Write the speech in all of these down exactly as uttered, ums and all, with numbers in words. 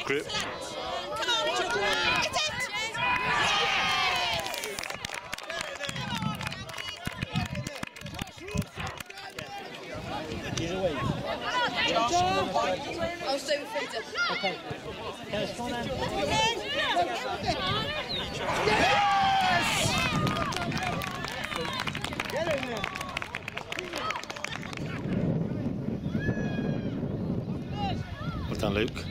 Great. I'll stay with Peter. Okay. Guys, come on then. Yes! Get in there. Well done, Luke.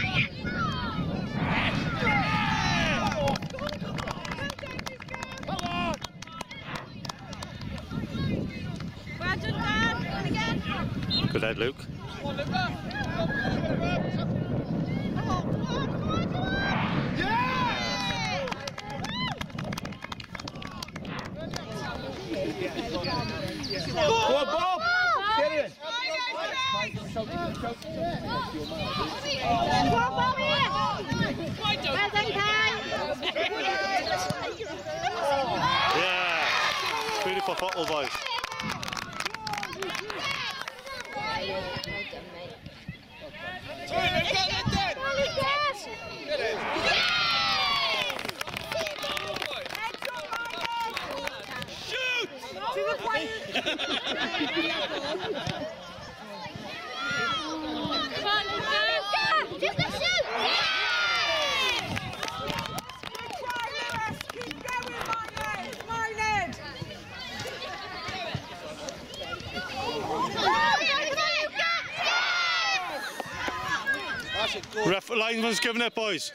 Good head, Luke. Go on, Bob! Get in! Yeah! Beautiful football, boys. Ref linesman's giving it, boys.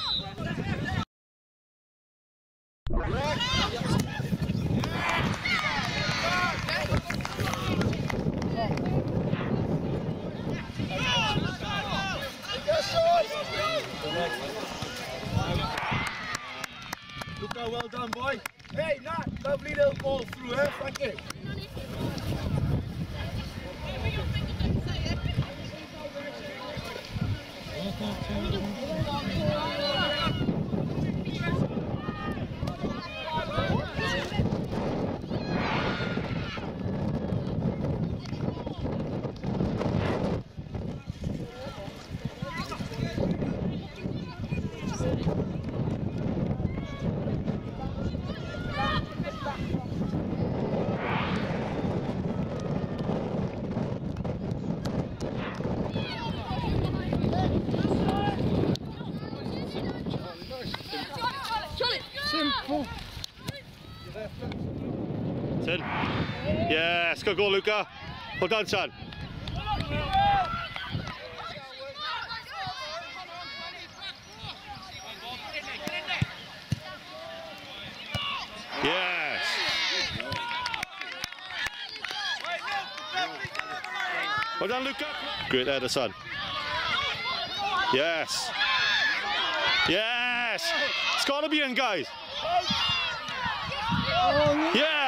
Luca, well done, boy. Hey, Nat, lovely little ball through, eh? Thank you. Simple. Son. Yes, good goal, Luca. Well done, son. Yes. Well done, Luca. Great header, son. Yes. Yes. It's got to be in, guys. Yeah.